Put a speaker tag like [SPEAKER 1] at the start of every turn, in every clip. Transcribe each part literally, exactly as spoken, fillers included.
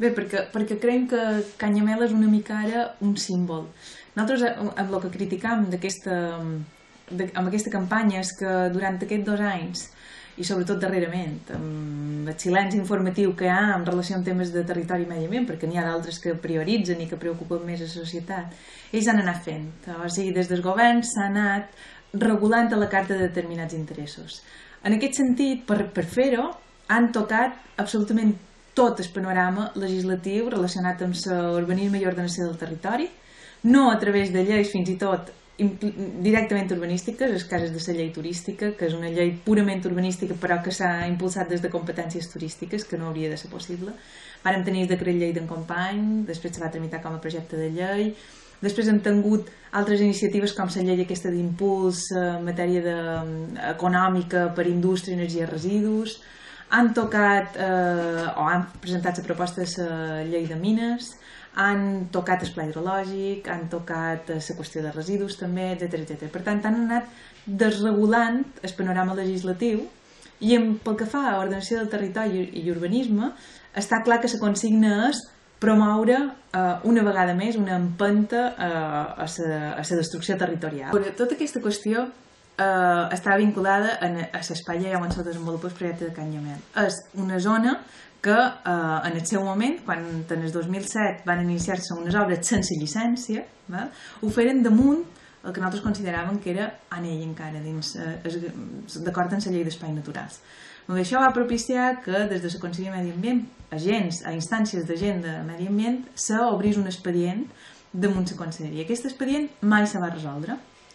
[SPEAKER 1] Bé, perquè, perquè creiem que Canyamel és una mica ara un símbol. Nosaltres, amb el que criticam d'aquesta amb aquesta campanya és que durant aquests dos anys, i sobretot darrerament, amb el silenci informatiu que hi ha en relació amb temes de territori i medi ambient, perquè n'hi ha d'altres que prioritzen i que preocupen més a la societat, ells han anat fent. O sigui, des del govern s'ha anat regulant a la carta de determinats interessos. En aquest sentit, per, per fer-ho, han tocat absolutament tot el panorama legislatiu relacionat amb l'urbanisme i ordenació del territori, no a través de lleis fins i tot directament urbanístiques, les cases de la llei turística, que és una llei purament urbanística però que s'ha impulsat des de competències turístiques, que no hauria de ser possible. Vàrem tenir el decret llei d'en Company, després se va tramitar com a projecte de llei, després hem tingut altres iniciatives com la llei aquesta d'impuls en matèria de, econòmica per indústria, energia i residus, han tocat eh, o han presentat la proposta de la llei de mines, han tocat el pla hidrològic, han tocat la qüestió de residus també, etcètera. Per tant, han anat desregulant el panorama legislatiu i pel que fa a ordenació del territori i urbanisme, està clar que la consigna és promoure eh, una vegada més una empenta eh, a la destrucció territorial. Però tota aquesta qüestió eh, està vinculada a, a l'espai allà on se desenvolupa el projecte de Canyamel. És una zona que eh, en el seu moment, quan en el dos mil set van iniciar-se unes obres sense llicència, val? Ho feren damunt el que nosaltres consideràvem que era anell encara, eh, d'acord amb la llei d'espais naturals. Doncs això va propiciar que des de la Conselleria de Medi Ambient, agents, a instàncies de gent de Medi Ambient, s'obrís un expedient damunt la Conselleria. Aquest expedient mai se va resoldre.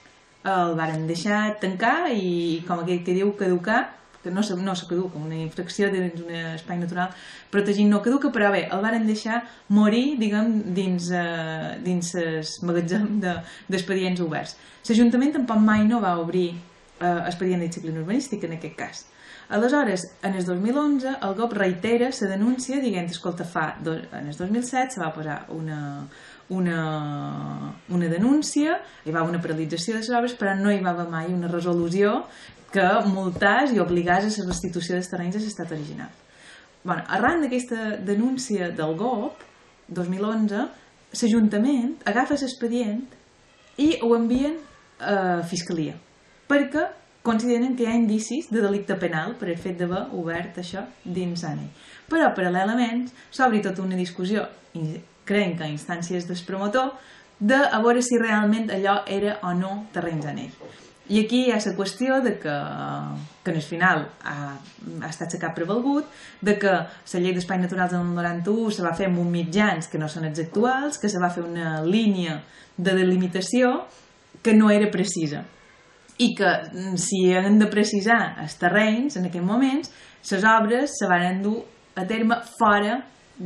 [SPEAKER 1] El varen deixar tancar i, com aquell que diu, caducar, que no se, no se caduca, una infracció dins un espai natural protegit no caduca, però bé, el varen deixar morir, diguem, dins, eh, dins el magatzem d'expedients de, oberts. L'Ajuntament tampoc mai no va obrir eh, expedient de disciplina urbanística en aquest cas. Aleshores, en el dos mil onze, el G O P reitera la denúncia dient, escolta, fa, do, en el dos mil set se va posar una, una, una denúncia, hi va haver una paralització de les obres, però no hi va haver mai una resolució que multàs i obligàs a la restitució dels terrenys a l'estat original. Bueno, arran d'aquesta denúncia del G O P, dos mil onze, l'Ajuntament agafa l'expedient i ho envien a Fiscalia, perquè consideren que hi ha indicis de delicte penal per el fet d'haver obert això dins anell. Però, paral·lelament, s'obri tota una discussió, creiem que a instàncies del promotor, de a veure si realment allò era o no terrenys anell. I aquí hi ha la qüestió de que, que en el final ha, ha estat la cap prevalgut, de que la llei d'espais naturals del noranta-u se va fer amb uns mitjans que no són els actuals, que se va fer una línia de delimitació que no era precisa. I que si han de precisar els terrenys en aquells moments, les obres se van dur a terme fora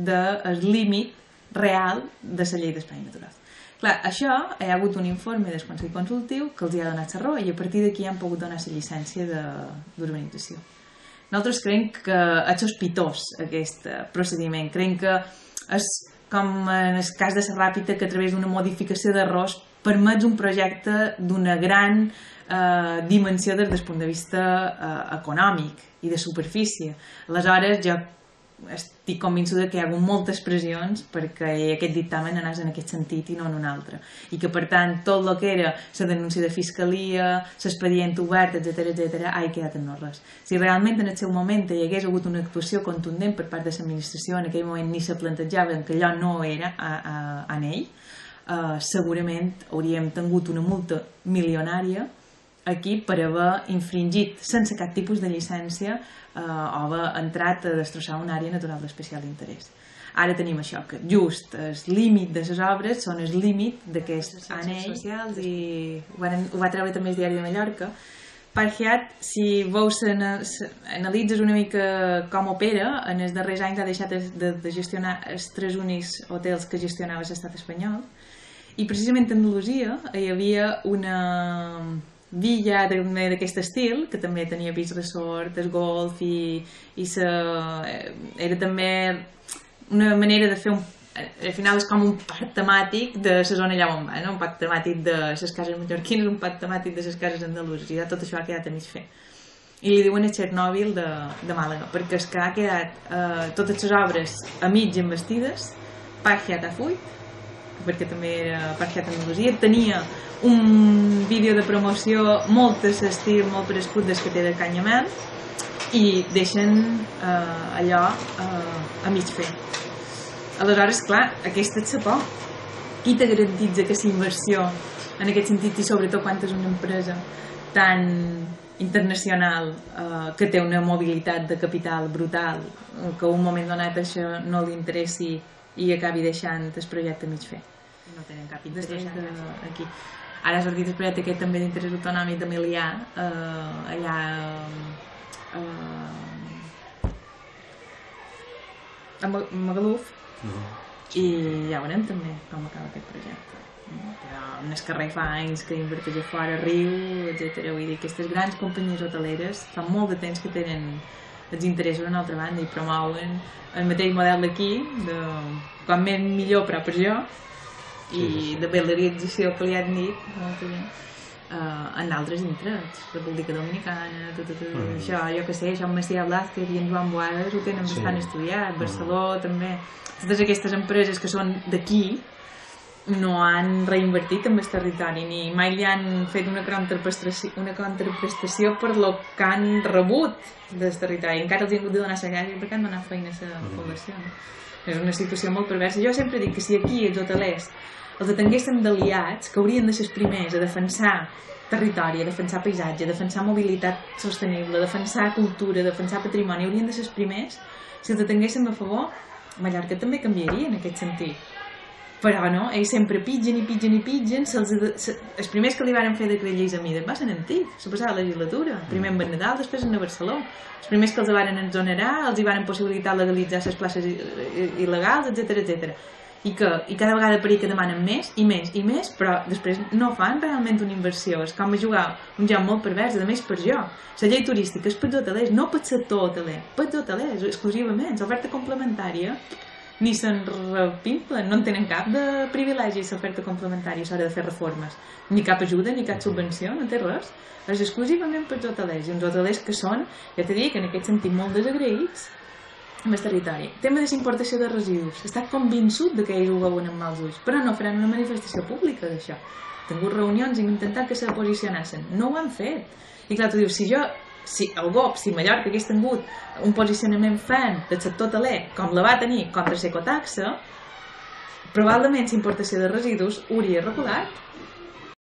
[SPEAKER 1] del límit real de la llei d'espais naturals. Clar, això hi ha hagut un informe del Consell Consultiu que els ha donat la raó i a partir d'aquí han pogut donar la llicència d'urbanització. Nosaltres creiem que és sospitós aquest procediment. Creiem que és com en el cas de la Ràpita, que a través d'una modificació d'errors permets un projecte d'una gran eh, dimensió des del punt de vista eh, econòmic i de superfície. Aleshores, jo estic convençuda que hi ha hagut moltes pressions perquè aquest dictamen anés en aquest sentit i no en un altre. I que, per tant, tot el que era la denúncia de fiscalia, l'expedient obert, etcètera, etcètera, ha quedat en no res. Si realment en el seu moment hi hagués hagut una actuació contundent per part de l'administració, en aquell moment ni se plantejava que allò no era a, a, en ell, eh, segurament hauríem tingut una multa milionària aquí per haver infringit sense cap tipus de llicència eh, o haver entrat a destrossar una àrea natural d'especial interès. Ara tenim això, que just el límit de les obres són el límit d'aquests anells socials i ho, van, ho va treure també el Diari de Mallorca. Parhiat, si veus, analitzes una mica com opera, en els darrers anys ha deixat de, de gestionar els tres únics hotels que gestionava l'estat espanyol i precisament a Andalusia hi havia una villa d'aquest estil, que també tenia beach resort, el golf i, i sa, era també una manera de fer un, al final és com un parc temàtic de la zona allà on va, no? Un parc temàtic de les cases mallorquines, un parc temàtic de les cases andaluses, i ja tot això ha quedat a mig fer. i li diuen el Txernòbil de, de Màlaga, perquè és que ha quedat eh, totes les obres a mig envestides, Pargiat a full, perquè també era Pargiat Andalusia, tenia un vídeo de promoció molt a l'estil, molt prescut des que té de Canyamel, i deixen eh, allò eh, a mig fer. Aleshores, clar, aquesta és la por. Qui te garantitza que la inversió en aquest sentit, i sobretot quan és una empresa tan internacional eh, que té una mobilitat de capital brutal, que a un moment donat això no li interessi i acabi deixant el projecte a mig fer?
[SPEAKER 2] No tenen cap interès
[SPEAKER 1] de, aquí. Ara ha sortit el projecte aquest també d'interès autonòmic de Milià, eh, allà eh, a Magaluf, uh-huh. I ja veurem també com acaba aquest projecte. Però en el carrer fa anys que inverteix a fora, riu, etcètera. Vull dir, aquestes grans companyies hoteleres fa molt de temps que tenen els interessos a una altra banda i promouen el mateix model d'aquí, de quan més millor però per jo, i sí, sí. De valorització que li han dit molta gent, uh, en altres indrets, República Dominicana, tot, tot, tot mm. això, jo que sé, Joan Macià Blázquez i en Joan Boades ho tenen sí. bastant estudiat, Barceló mm. també. Totes aquestes empreses que són d'aquí no han reinvertit en el territori, ni mai li han fet una contraprestació, una contraprestació per lo que han rebut del territori. Encara els han hagut de donar la gràcia perquè han donat feina a la població. No? És una situació molt perversa. Jo sempre dic que si aquí els hotelers els atenguéssim d'aliats, que haurien de ser els primers a defensar territori, a defensar paisatge, a defensar mobilitat sostenible, a defensar cultura, a defensar patrimoni, haurien de ser els primers, si els atenguéssim a favor, Mallorca també canviaria en aquest sentit. Però no, ells sempre pitgen i pitgen i pitgen, se'ls, se, els primers que li van fer decret lleis a Mides va ser en antic, la passada legislatura, primer en Bernadal, després en Barcelona. Els primers que els van exonerar, els hi van possibilitar legalitzar les places il·legals, etcètera, etcètera. I, que, I cada vegada per que demanen més i més i més, però després no fan realment una inversió. És com jugar un joc molt pervers, a més per jo. La llei turística és per els hotelers, no per sector hoteler, per els hotelers, exclusivament. L'oferta complementària ni se'n repimplen, no en tenen cap de privilegi l'oferta complementària a l'hora de fer reformes. Ni cap ajuda, ni cap subvenció, no té res. És exclusivament per els hotelers. I uns hotelers que són, ja t'he dit, en aquest sentit molt desagraïts amb el territori. Tema de importació de residus. Està convençut que ells ho veuen amb mals ulls, però no faran una manifestació pública d'això. He tingut reunions i hem intentat que se posicionessin. No ho han fet. I clar, tu dius, si jo, si el G O P, si Mallorca hagués tingut un posicionament ferm del sector hoteler, com la va tenir contra l'ecotaxa, probablement la importació de residus hauria regulat